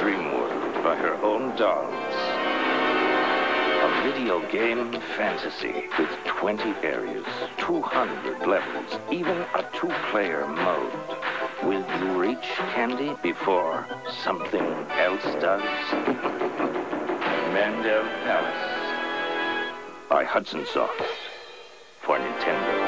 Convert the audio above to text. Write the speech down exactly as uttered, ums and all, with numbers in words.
dream world by her own dolls. A video game fantasy with twenty areas, two hundred levels, even a two-player mode. Will you reach Candy before something else does? Mendel Palace by Hudson Soft for Nintendo.